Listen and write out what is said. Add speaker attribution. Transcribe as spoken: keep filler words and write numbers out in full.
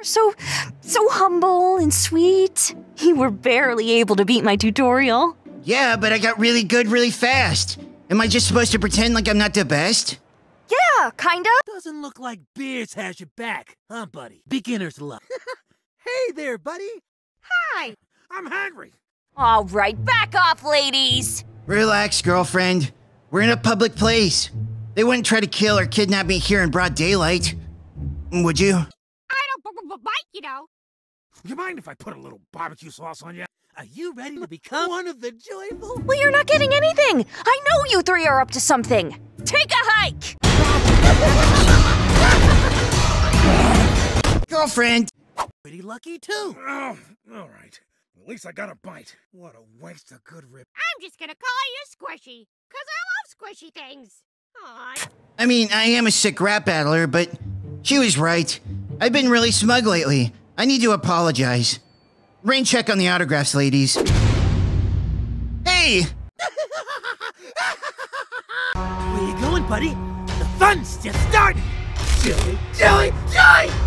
Speaker 1: So, so humble and sweet. You were barely able to beat my tutorial.
Speaker 2: Yeah, but I got really good really fast. Am I just supposed to pretend like I'm not the best?
Speaker 1: Yeah, kinda.
Speaker 3: Doesn't look like Beers has your back, huh, buddy? Beginner's luck. Hey there, buddy.
Speaker 1: Hi.
Speaker 3: I'm hungry.
Speaker 1: All right, back off, ladies.
Speaker 2: Relax, girlfriend. We're in a public place. They wouldn't try to kill or kidnap me here in broad daylight. Would you?
Speaker 4: I don't bite, you know.
Speaker 3: You mind if I put a little barbecue sauce on you? Are you ready to become one of the joyful?
Speaker 1: Well, you're not getting anything. I know you three are up to something. Take a hike.
Speaker 2: Girlfriend!
Speaker 3: Pretty lucky, too. Oh, all right. At least I got a bite. What a waste of good rib.
Speaker 4: I'm just gonna call you Squishy, cause I love squishy things. Aw.
Speaker 2: I mean, I am a sick rap battler, but she was right. I've been really smug lately. I need to apologize. Rain check on the autographs, ladies. Hey!
Speaker 3: Where you going, buddy? The fun's just starting! Joey, Joey, Joey!